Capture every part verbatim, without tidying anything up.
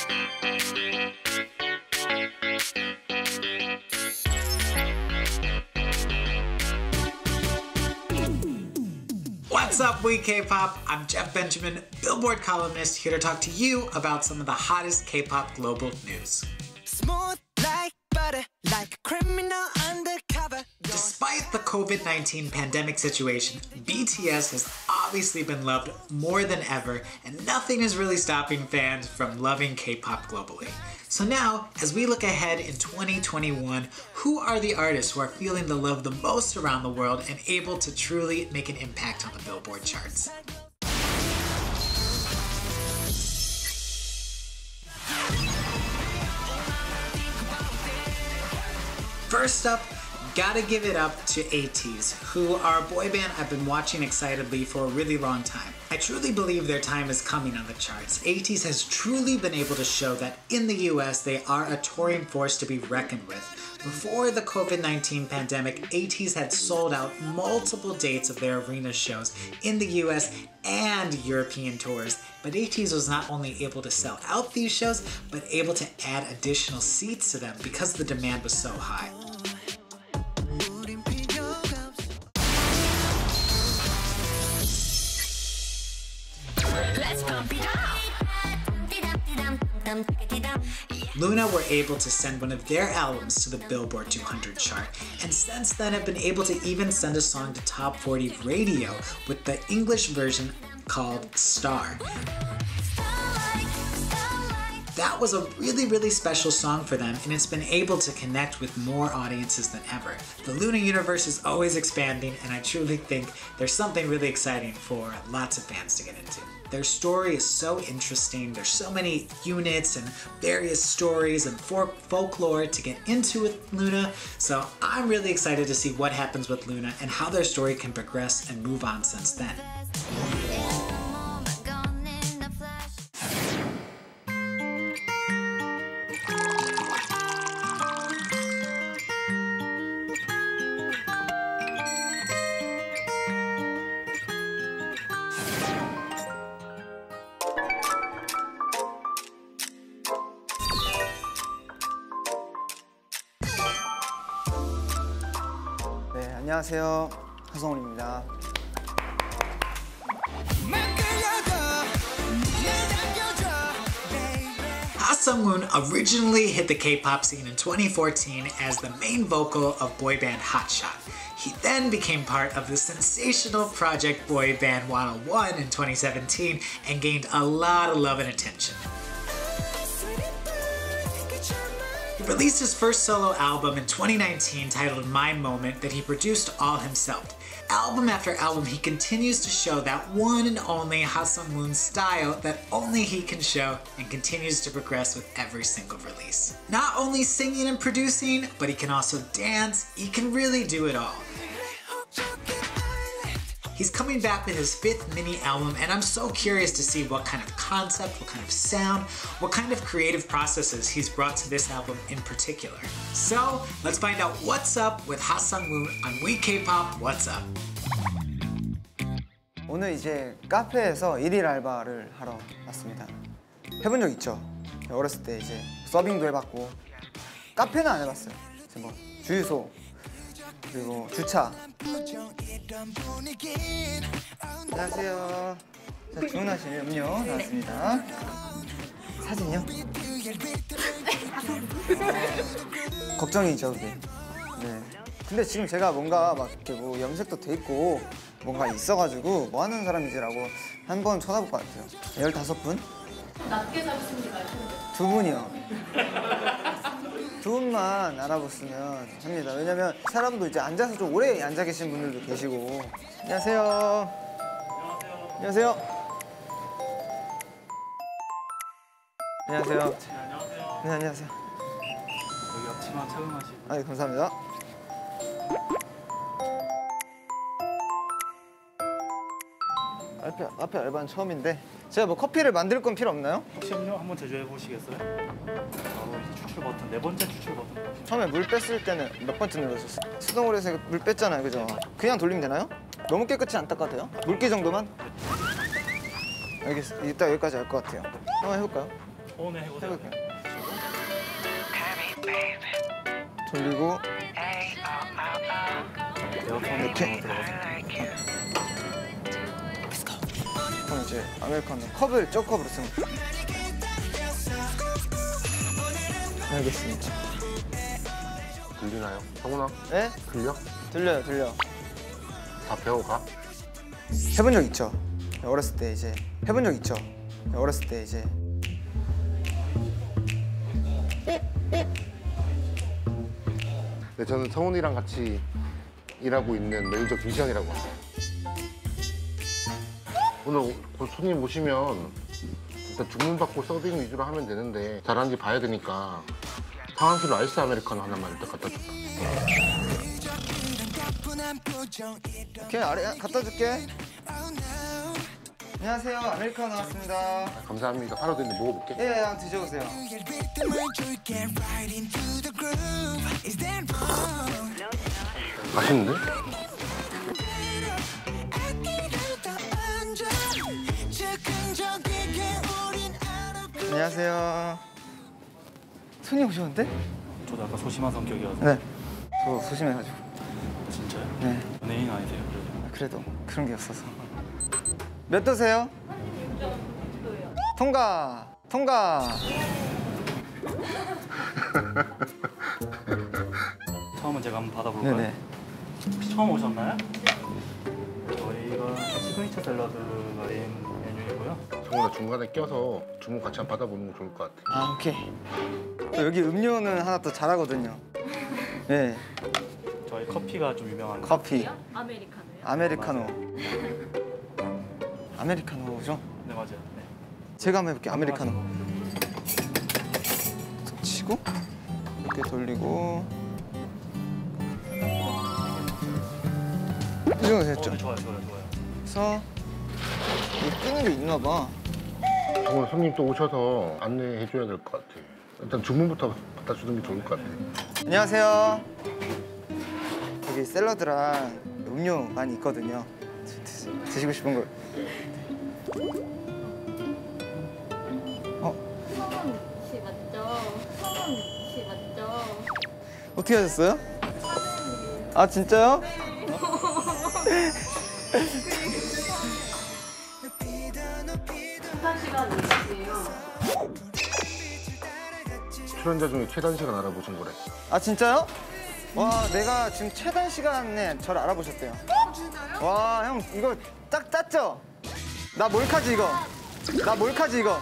What's up, We K-Pop? I'm Jeff Benjamin, Billboard columnist, here to talk to you about some of the hottest K-pop global news. Smooth like butter, like a criminal undercover. Despite the COVID nineteen pandemic situation, B T S has obviously been loved more than ever, and nothing is really stopping fans from loving K-pop globally. So now, as we look ahead in twenty twenty-one, who are the artists who are feeling the love the most around the world and able to truly make an impact on the Billboard charts? First up, gotta give it up to ATEEZ, who are a boy band I've been watching excitedly for a really long time. I truly believe their time is coming on the charts. ATEEZ has truly been able to show that in the U S they are a touring force to be reckoned with. Before the COVID nineteen pandemic, ATEEZ had sold out multiple dates of their arena shows in the U S and European tours, but ATEEZ was not only able to sell out these shows, but able to add additional seats to them because the demand was so high. LOONA were able to send one of their albums to the Billboard two hundred chart, and since then have been able to even send a song to top forty radio with the English version called Star. That was a really, really special song for them, and it's been able to connect with more audiences than ever. The LOONA universe is always expanding, and I truly think there's something really exciting for lots of fans to get into. Their story is so interesting, there's so many units and various stories and folklore to get into with LOONA, so I'm really excited to see what happens with LOONA and how their story can progress and move on since then. 네, 안녕하세요. 하성운입니다. Ha Sung-woon originally hit the K-pop scene in twenty fourteen as the main vocal of boy band Hotshot. He then became part of the sensational project boy band one oh one in twenty seventeen and gained a lot of love and attention. He released his first solo album in twenty nineteen titled My Moment that he produced all himself. Album after album, he continues to show that one and only Ha Sung-woon style that only he can show, and continues to progress with every single release. Not only singing and producing, but he can also dance. He can really do it all. He's coming back with his fifth mini album, and I'm so curious to see what kind of concept, what kind of sound, what kind of creative processes he's brought to this album in particular. So let's find out what's up with Ha Sung-woon on We K-Pop What's Up. 오늘 이제 카페에서 일일 알바를 하러 왔습니다. 해본 적 있죠? 어렸을 때 이제 서빙도 해봤고 카페는 안 해봤어요. 이제 뭐 주유소 그리고 주차. 안녕하세요. 자, 주문하신 음료 나왔습니다. 사진요? 걱정이죠, 그게. 네. 근데 지금 제가 뭔가 막 이렇게 뭐 염색도 돼 있고 뭔가 있어가지고 뭐 하는 사람이지라고 한 번 쳐다볼 것 같아요. 열다섯 분? 낮게 잡으십니까? 두 분이요. 두 분만 알아보시면 합니다. 왜냐면 사람도 이제 앉아서 좀 오래 앉아 계신 분들도 계시고. 안녕하세요. 안녕하세요. 안녕하세요. 안녕하세요. 네, 안녕하세요. 여기 앞치마 착용하시고. 아, 네, 감사합니다. 앞에, 앞에 알바는 처음인데 제가 뭐 커피를 만들 건 필요 없나요? 혹시 음료 한번 제조해 보시겠어요? 바로 이제 추출 버튼, 네 번째 추출 버튼. 처음에 물 뺐을 때는 몇 번째 눌렀었어요? 수동으로 해서 물 뺐잖아요, 그죠? 그냥 돌리면 되나요? 너무 깨끗이 안 닦아도 돼요? 물기 정도만? 알겠어. 이따 여기까지 할 것 같아요. 한번 해볼까요? 손에 해보세요. 해볼게요. 돌리고 에어컨 이렇게. 들어가세요. 그럼 이제 아메리카노 컵을 저 컵으로 쓰면 돼요. 알겠습니다. 들리나요? 성훈아? 네? 들려? 들려요, 들려. 다 배워가? 해본 적 있죠? 어렸을 때 이제 해본 적 있죠? 어렸을 때 이제 네, 저는 성훈이랑 같이 일하고 있는 매니저 김시현이라고 합니다. 오늘 곧 손님 오시면 일단 주문 받고 서빙 위주로 하면 되는데 잘하는지 봐야 되니까 상한키로 아이스 아메리카노 하나만 일단 갖다 줄까? 오케이, 아래 갖다 줄게. 안녕하세요, 아메리카노 나왔습니다. 아, 감사합니다. 하루 됐는데 먹어볼게. 예, 한번 드셔보세요. 맛있는데? 안녕하세요. 손님 오셨는데? 저도 약간 소심한 성격이어서. 네. 저 소심해가지고. 진짜요? 네. 연예인 아니세요? 그래도. 그래도 그런 게 없어서. 몇 도세요? 통과. 통과. 처음은 제가 한번 받아볼까요? 네네. 혹시 처음 오셨나요? 저희가 시그니처 샐러드가 메인 메뉴이고요. 성훈아 중간에 껴서 주문 같이 한번 받아보는 거 좋을 것 같아. 아, 오케이. 또 여기 음료는 하나 또 잘하거든요. 네. 저희 커피가 좀 유명한 커피. 아메리카노요? 아메리카노. 아메리카노죠? 네, 맞아요. 네. 제가 한번 해볼게요. 아메리카노. 툭 치고 이렇게 돌리고. 이 정도 됐죠? 어, 네, 좋아요, 좋아요, 좋아요. 그래서 이거 끄는 게 있나 봐. 성훈아 손님 또 오셔서 안내해줘야 될 것 같아. 일단 주문부터 갖다 주는 게 좋을 것 같아. 안녕하세요. 여기 샐러드랑 음료 많이 있거든요. 드, 드, 드시고 싶은 걸. 어? 성훈 씨 맞죠? 성훈 씨 맞죠? 어떻게 하셨어요? 아, 진짜요? 한 시간 이시에요. 출연자 중에 최단 시간 알아보신 거래. 아, 진짜요? 와, 내가 지금 최단 시간에 저를 알아보셨대요. 와, 형 이거 딱 짰죠? 나 몰카지 이거. 나 몰카지 이거.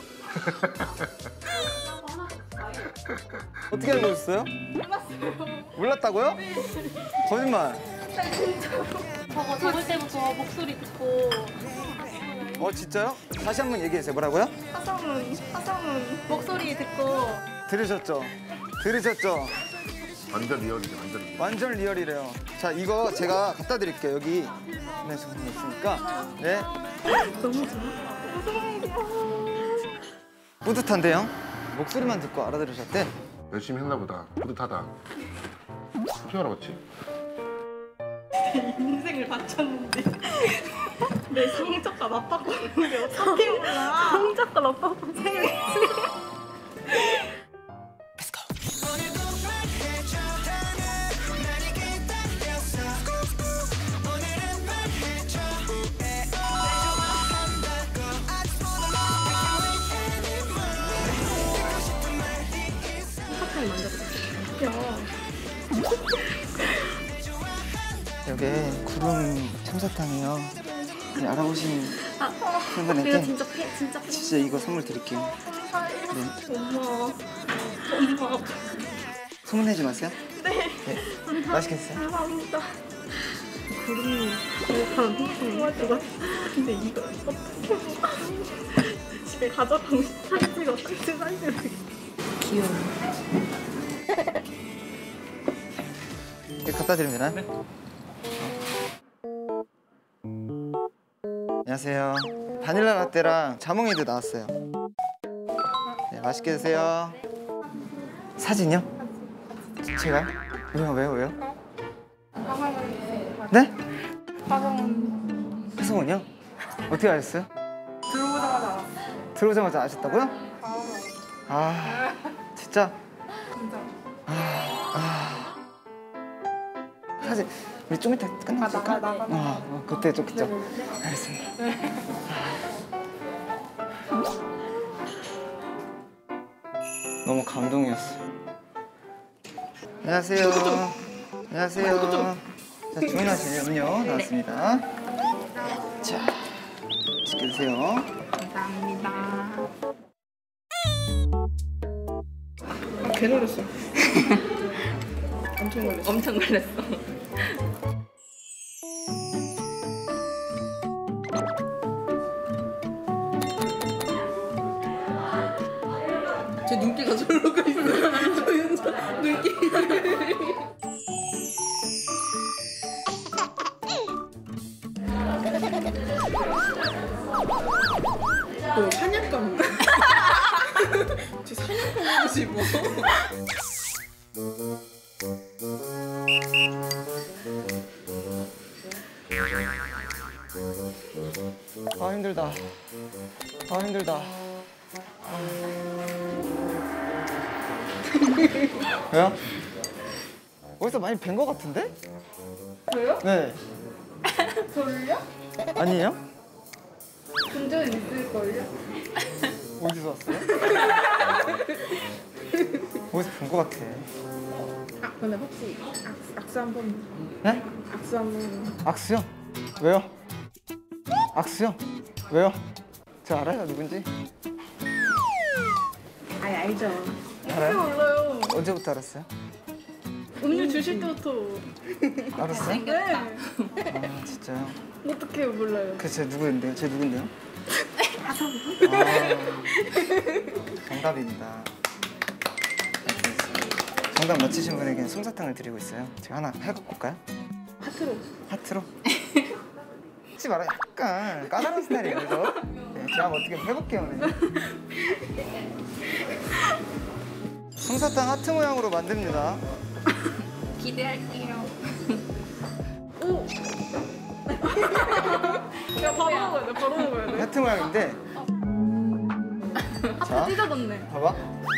어떻게 알고 있었어요? 몰랐어요. 몰랐다고요? 거짓말. 저거 적을 때부터 목소리 듣고 어, 진짜요? 다시 한번 얘기해주세요. 뭐라고요? 하성은 하성은 목소리 듣고 들으셨죠? 들으셨죠? 완전 리얼이지, 완전 리얼. 완전 리얼이래요. 자, 이거 제가 갖다 드릴게요. 여기 네, 지금 있으니까. 네. 너무 좋아. 뿌듯한데요? 목소리만 듣고 알아들으셨대? 열심히 했나 보다. 뿌듯하다. 어떻게 알아봤지? 인생을 바쳤는데 내 성적과 맞바꾸는데 어떻게 몰라? 성적과 맞바꾸는 생일이지. 사탕이 만들어졌어요. 여기 구름 첨사탕이요. 네, 알아보신 아, 팬분에게 이거 진짜 팬, 진짜 팬. 진짜 이거 선물 드릴게요. 네. 엄마, 엄마. 소문내지 마세요. 네. 네. 맛있게 드세요. 감사합니다. 구름이 잘못하는 통통이 누가 근데 이거 어떻게 집에 가져가고 사진 찍어 사진 사진을 귀여워. 이거 갖다 드리면 되나요? 네. 안녕하세요. 바닐라 라떼랑 자몽이드 나왔어요. 네, 맛있게 드세요. 사진이요? 제가요? 왜요, 왜요, 왜요? 네? 화성은 혜성은요? 어떻게 아셨어요? 들어오자마자 알았어요. 들어오자마자 아셨다고요? 바로 아 진짜. 진짜. 아, 아. 사실 우리 좀 이따 끝나면 아, 나가, 될까? 나가, 어, 나가. 어, 그때 좀 그죠? 알겠습니다. 너무 감동이었어요. 안녕하세요. 안녕하세요. 자, 주문하신 음료 나왔습니다. 자, 맛있게 드세요. 감사합니다. 아, 개 놀랐어. 엄청 놀랐어. 엄청 놀랐어. 제 눈기가 저러고 있어요. 저 혼자 눈기가. 너 사냥감. 저 사냥감이지 뭐. 아 힘들다. 아 힘들다. 왜요? 어디서 많이 뵌 것 같은데? 저요? 네. 저를요? 아니에요? 본 적은 있을걸요? 어디서 왔어요? 어디서 본 것 같아. 아, 근데 혹시 악수, 악수 한 번. 네? 악수 한 번. 악수요? 왜요? 악수요? 왜요? 저 알아요 누군지? 아니 알죠. 알아요? 몰라요. 언제부터 알았어요? 음료 주실 때부터. 알았어요? 네. 아 진짜요? 어떻게 몰라요? 그 제 누구인데요? 제 누군데요? 아 정답입니다. 정답 맞히신 분에게는 솜사탕을 드리고 있어요. 제가 하나 해갖고 올까요? 하트로. 하트로? 하지 마라. 약간 까다로운 스타일이에요. 그죠? 네, 제가 한번 어떻게 해볼게요. 네. 솜사탕 하트 모양으로 만듭니다. 기대할게요. 오. 야 바로 먹어야 돼. 바로 먹어야 돼. 하트 모양인데 아 찢어졌네. 봐봐.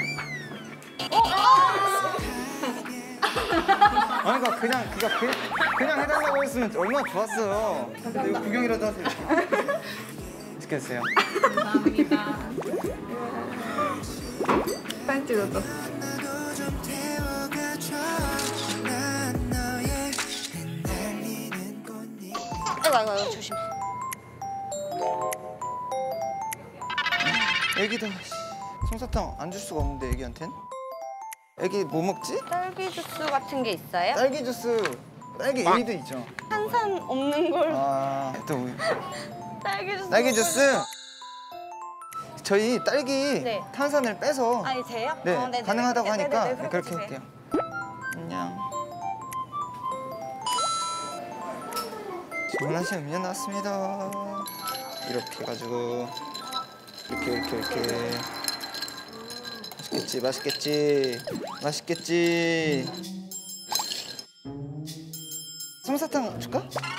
아니 그러니까 그냥 그냥 그냥, 그냥 해달라고 했으면 얼마나 좋았어요. 근데 이거 구경이라도 하세요. 맛있게 드세요. 감사합니다. 사진 찍어줘. 아이고 아이고 아이고 조심. 애기도 솜사탕 안 줄 수가 없는데 애기한텐? 애기 뭐 먹지? 딸기 주스 같은 게 있어요? 딸기 주스, 딸기 에이드 있죠. 탄산 없는 걸. 아, 또 뭐. 딸기 주스. 딸기 주스. 저희 딸기 네. 탄산을 빼서 아니 제요? 네, 어, 네네. 가능하다고 네네네, 하니까 네네, 네, 그렇게 그렇게 주세요. 할게요. 안녕. 주문하신 음료 나왔습니다. 이렇게 해가지고 이렇게 이렇게 이렇게. 맛있겠지, 맛있겠지, 맛있겠지. 솜사탕 줄까?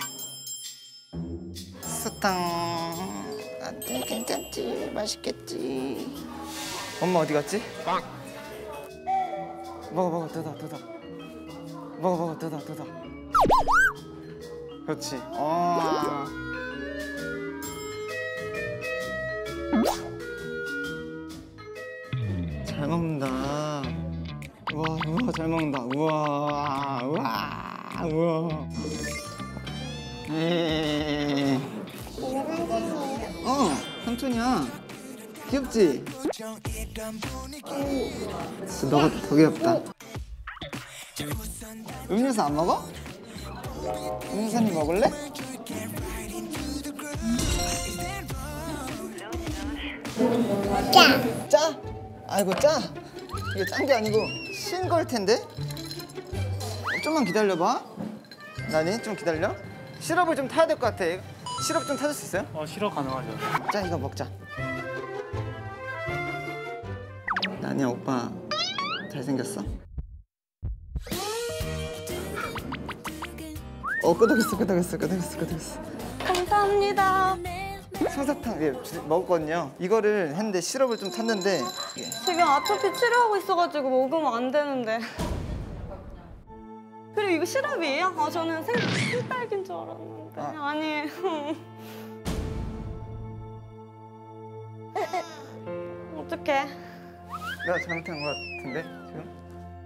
사탕. 아, 괜찮지, 맛있겠지. 엄마 어디 갔지? 먹어 먹어 뜯어 뜯어. 먹어 먹어 뜯어 뜯어. 그렇지. 아. 잘 먹는다. 우와, 우와, 잘 먹는다. 우와, 우와, 우와. 에이. 어, 삼촌이야. 귀엽지? 진짜 너가 더 귀엽다. 음료수 안 먹어? 음료수 한 입 먹을래? 짜! 짜? 아이고 짜? 이게 짠 게 아니고 신 걸 텐데? 좀만 기다려봐. 나니 좀 기다려. 시럽을 좀 타야 될 것 같아. 시럽 좀 타줄 수 있어요? 어, 실어 가능하죠. 자 이거 먹자. 나니야 오빠 잘생겼어? 어 끄덕였어 끄덕였어 끄덕였어 끄덕였어. 감사합니다. 솜사탕 예, 주- 먹었거든요. 이거를 했는데 시럽을 좀 탔는데 예. 지금 아토피 치료하고 있어가지고 먹으면 안 되는데. 그리고 이거 시럽이에요? 아 저는 생, 생딸기인 줄 알았는데. 아. 아니에요. 어떡해. 내가 잘못한 것 같은데 지금?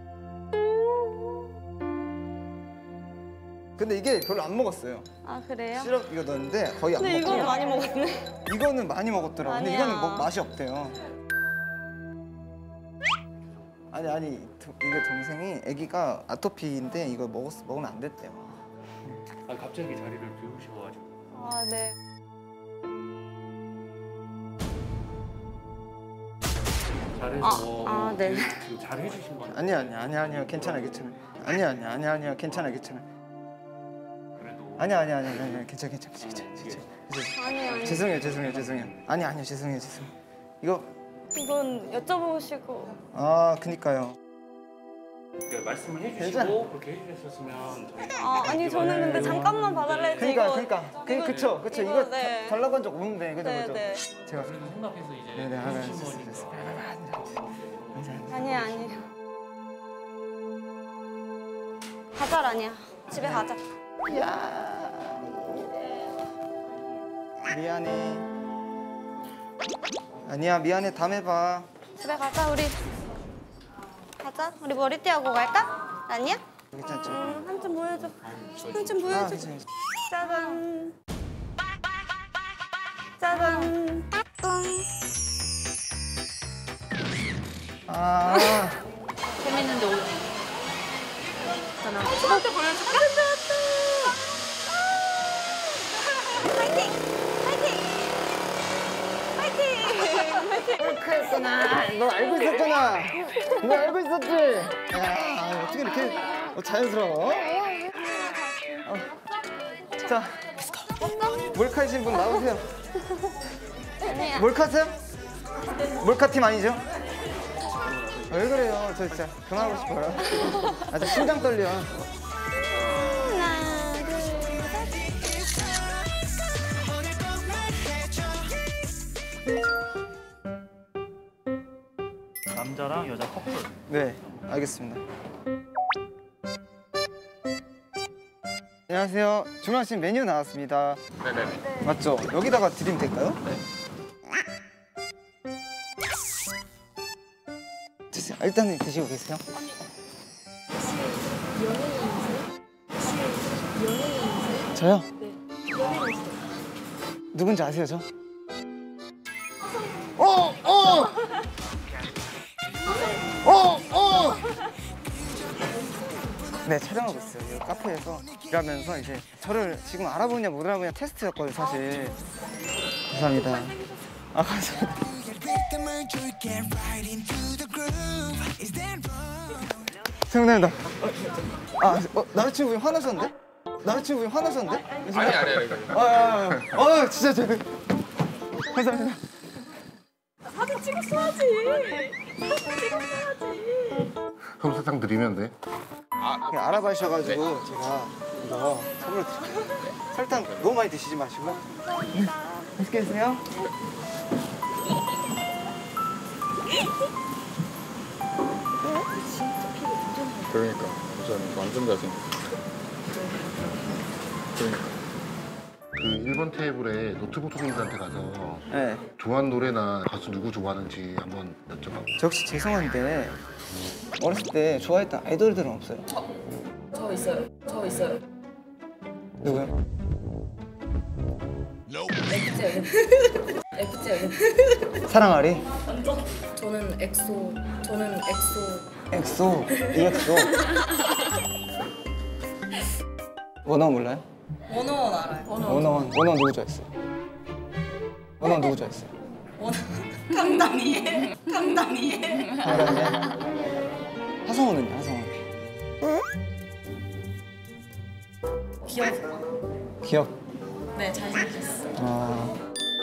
근데 이게 별로 안 먹었어요. 아 그래요? 시럽 이거 넣었는데 거의 안 근데 먹고 이건 많이 먹었네. 이거는 많이 먹었더라고. 근데 아니야. 이거는 뭐 맛이 없대요. 아니 아니 도- 이게 동생이 아기가 아토피인데 이거 먹었 먹으면 안 됐대요. 아 갑자기 자리를 비우셔가지고. 아 네. 잘해서 아, 아, 네. 그 잘 해주신 거 아니 아니 아니 아니요 괜찮아 괜찮아. 아니 아니 아니 아니요 괜찮아 괜찮아. 그래도 아니 아니 아니 아니 아니 괜찮아 괜찮아 괜찮아 괜찮아. 괜찮아. 아니 아니. 죄송해요 죄송해요 죄송해요. 아니 아니요 죄송해요 죄송해요. 이거 이건 여쭤보시고. 아 그니까요. 그러니까 말씀을 해주시고 괜찮아. 그렇게 해주셨으면 저희가 아 아니 저는 근데 잠깐만 봐달라 했지. 그니까 이거, 그니까 그 이거- 그쵸 그쵸 이거, 이거 네. 다- 달라고 한 적 없는데 그죠 네, 그죠. 네. 제가 생각해서 이제 네네 하나 해주신 됐어 거니까. 됐어. 아니야 아니야. 가자 라니야. 집에 가자. 야 미안해. 아니야 미안해 다음에 봐. 집에 가자 우리. 가자. 우리 머리띠 하고 갈까? 아니야? 괜찮죠? 음, 한점 보여줘. 한점 아 보여줘. 괜찮아. 짜잔. 짜잔. 아 재밌는데 오지. 있잖아. 저한테 보여줄까? 파이팅! 파이팅! 파이팅! 옳카였구나. 너 알고 있었잖아. 너 알고 있었지. 야 어떻게 이렇게 자연스러워? 어. 자 몰카이신 분 나오세요. 아니야. 몰카세요? 몰카 팀 아니죠? 왜 그래요? 저 진짜 그만하고 싶어요. 아, 저 심장 떨려. 하나, 둘, 셋. 남자랑 여자 커플. 네, 알겠습니다. 안녕하세요. 주문하신 메뉴 나왔습니다. 네네. 맞죠? 여기다가 드리면 될까요? 네. 드세요. 일단 드시고 계세요. 저요? 네. 누군지 아세요, 저? 어! 어! 어! 어! 네, 촬영하고 있어요. 이 카페에서 일하면서 이제 저를 지금 알아보냐 못 알아보냐 테스트였거든요, 사실. 감사합니다. 아, 감사합니다. 생각납니다. 아, 어, 남자친구분이 화나셨는데? 남자친구분이 화나셨는데? 아니 아니 아니. 아, 아, 아, 아, 진짜 저 감사합니다. 사진 찍었어야지. 사진 찍었어야지. 솜사탕 드리면 돼. 그냥 알아봐주셔가지고 제가 이거 선물 드릴게요. 설탕 너무 많이 드시지 마시고. 네, 맛있게 드세요. 그러니까 우선 완전 잘생겼어. 그러니까. 그 일 번 테이블에 노트북 손님들한테 가서 네. 좋아하는 노래나 가수 누구 좋아하는지 한번 여쭤봐. 저 혹시 죄송한데 어렸을 때 좋아했던 아이돌들은 없어요? 저 있어요. 저 있어요. 누구요? 에프지요. 에프지요. 사랑아리? 저는 엑소. 저는 엑소. 엑소, 이엑소. 원어 몰라요? 원어원 알아요. 원어원, 원어 누구 좋아했어요? 원어 누구 좋아했어요? 강다니엘. 강다니엘. 하성우는요, 하성우? 귀여워. 기억. 네, 잘생겼어. 아,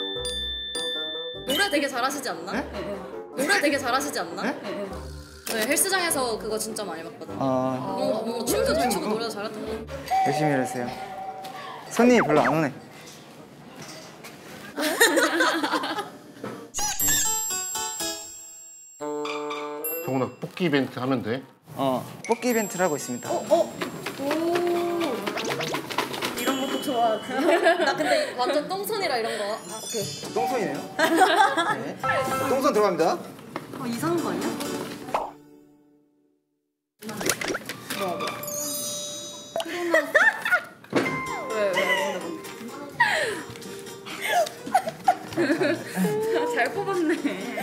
노래 되게 잘하시지 않나? 네? 노래 되게 잘하시지 않나? 네? 네, 헬스장에서 그거 진짜 많이 봤거든요. 아, 뭔가, 뭔가 춤도 잘 추고 노래도 잘했던 거 같아요. 열심히 일하세요. 손님이 별로 안 오네. 정훈아 뽑기 이벤트 하면 돼. 어, 뽑기 이벤트를 하고 있습니다. 어? 어? 오 이런 것도 좋아하지. 나 근데 완전 똥손이라 이런 거. 아, 오케이. 똥손이네요. 네. 똥손 들어갑니다. 어, 이상한 거 아니야? 뭐야 뭐야. 왜 왜? 잘 뽑았네.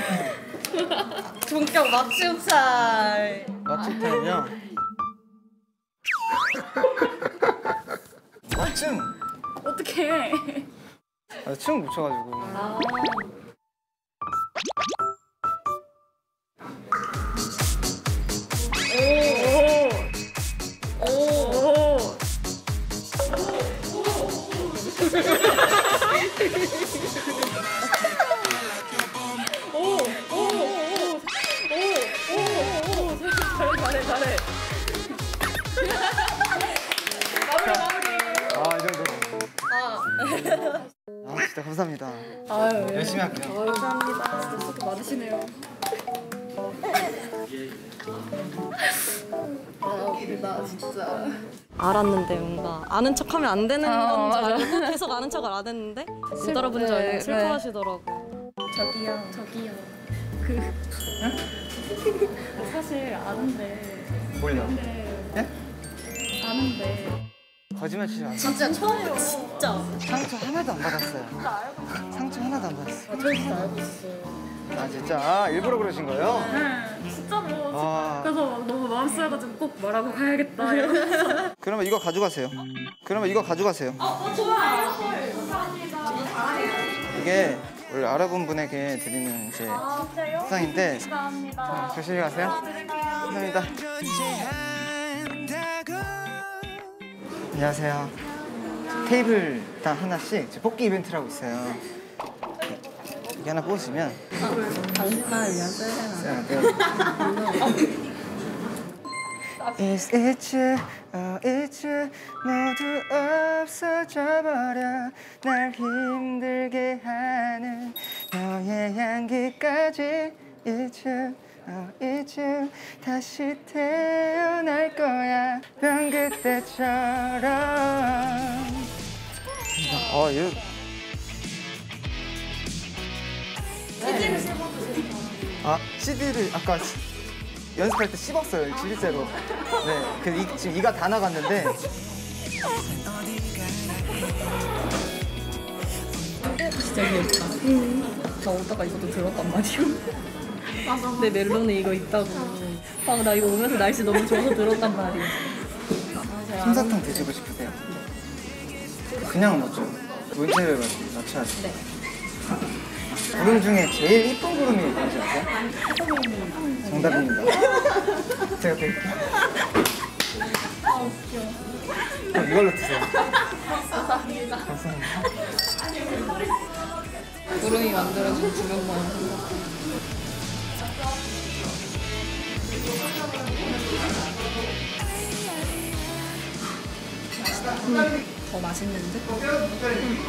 본격 맞춤살. 맞춤타임이요? 맞춤! 어떡해. 아, 춤 못 춰가지고. 아. 오. 오. 오. 잘해 잘해. 마무리 마무리. 아, 이 정도로. 아. 아, 진짜 감사합니다. 아유, 열심히 할게요. 아유, 감사합니다. 진짜 수고 많으시네요. 아, 우리 나 진짜. 알았는데 뭔가 아는 척하면 안 되는 건 줄 알고 계속 아는 척을 안 했는데 못 알아본 줄 알고 슬퍼하시더라고. 저기요. 저기요. 그 사실 아는데. 뭘요? 예? 아는데. 거짓말 치지 마세요. 진짜 처음으로 진짜. 상처 하나도 안 받았어요. 상처 하나도 안 받았어요. 아, 저 진짜 알고 있어요. 아, 진짜? 아, 일부러 그러신 거예요? 네, 진짜로. 아. 그래서 막 너무 마음 쓰여가지고 꼭 말하고 가야겠다 이러면서. 그러면 이거 가져가세요. 그러면 이거 가져가세요. 어, 좋아. 감사합니다. 이게 원래 알아본 분에게 드리는 이제 상인데 감사합니다. 조심히 가세요. 감사합니다. 안녕하세요. 테이블당 하나씩 이제 뽑기 이벤트를 하고 있어요. 이게 하나 뽑으시면 Is it true? Oh, it's true. 모두 없어져버려 날 힘들게 하는 너의 향기까지 It's true. Oh, it's true. 다시 태어날 거야 넌 그때처럼. 어, 이거 치즈를 씹어주세요. 아, 씨디를 아까 시, 연습할 때 씹었어요, 실제로. 네, 그 이, 지금 이가 다 나갔는데. 진짜 귀엽다. 응. 나 오다가 이것도 들었단 말이야. 맞아. 내 멜론에 이거 있다고. 아, 나 이거 오면서 날씨 너무 좋아서 들었단 말이야. 솜사탕 드시고 싶으세요? 그냥 맞죠? 문제를 맞춰야죠. 네. 구름 중에 제일 이쁜 구름이 뭔지 아세요? 정답입니다. 제가 드릴게요. 아, 웃겨. 그럼 이걸로 드세요. 감사합니다. 감사합니다. 구름이 만들어준 구름만 생각해. 음, 더 맛있는데? 음.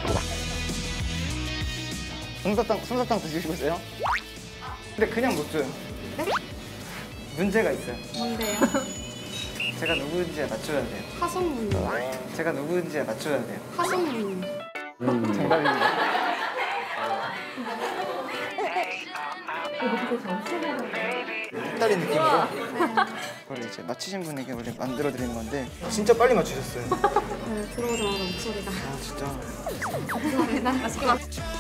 솜사탕, 솜사탕 드시고 있어요? 근데 그냥 못 줘요. 네? 문제가 있어요. 뭔데요? 제가 누구인지 맞춰야 돼요. 화성문. 제가 누구인지 맞춰야 돼요. 화성문. 음. 정답입니다. 헷갈린 느낌으로 그걸 이제 맞히신 분에게 원래 만들어 드리는 건데 진짜 빨리 맞추셨어요. 네, 들어오자마자 목소리가. 아, 진짜. 감사합니다. 맛있게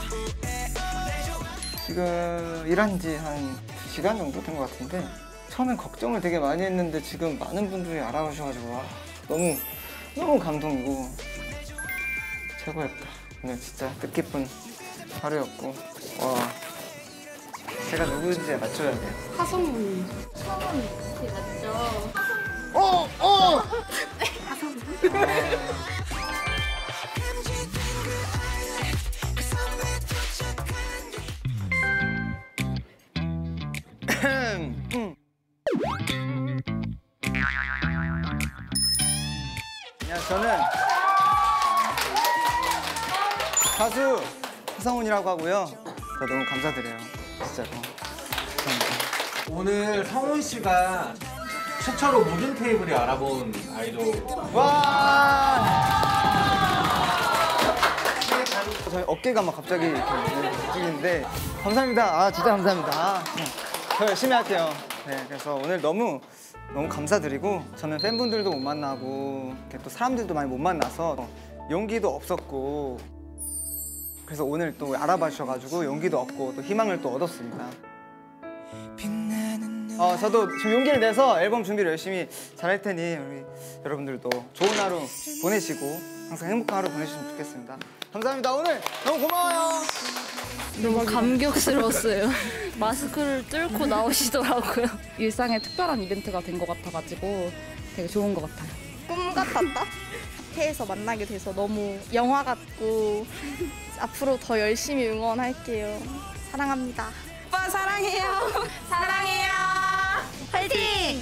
지금 일한 지 한 두 시간 정도 된 것 같은데 처음엔 걱정을 되게 많이 했는데 지금 많은 분들이 알아오셔가지고 와, 너무 너무 감동이고 최고였다. 오늘 진짜 뜻깊은 하루였고 와 제가 누구인지 맞춰야 돼요. 화성문. 화성문 맞죠? 어! 어! 야, 저는 가수 하성훈이라고 하고요. 저 너무 감사드려요. 진짜로. 감사합니다. 오늘 성훈 씨가 최초로 모든 테이블에 알아본 아이돌. 와! 저희 어깨가 막 갑자기 이렇게 움직이는데 감사합니다. 아 진짜 감사합니다. 아, 더 열심히 할게요. 네, 그래서 오늘 너무 너무 감사드리고 저는 팬분들도 못 만나고 이렇게 또 사람들도 많이 못 만나서 용기도 없었고 그래서 오늘 또 알아봐 주셔가지고 용기도 얻고 또 희망을 또 얻었습니다. 어, 저도 지금 용기를 내서 앨범 준비를 열심히 잘할 테니 우리 여러분들도 좋은 하루 보내시고 항상 행복한 하루 보내주시면 좋겠습니다. 감사합니다. 오늘 너무 고마워요. 너무 감격스러웠어요. 마스크를 뚫고 나오시더라고요. 일상에 특별한 이벤트가 된 것 같아가지고 되게 좋은 것 같아요. 꿈 같았다. 카페에서 만나게 돼서 너무 영화 같고 앞으로 더 열심히 응원할게요. 사랑합니다. 오빠 사랑해요. 사랑해요. 화이팅!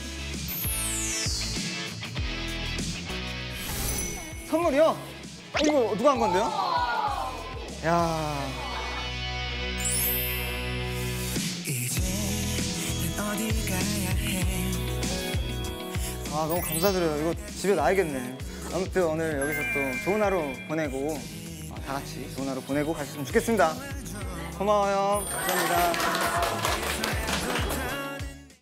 선물이요? 어, 이거 누가 한 건데요? 야. 아 너무 감사드려요. 이거 집에 놔야겠네. 아무튼 오늘 여기서 또 좋은 하루 보내고 다 같이 좋은 하루 보내고 가셨으면 좋겠습니다. 고마워요. 감사합니다.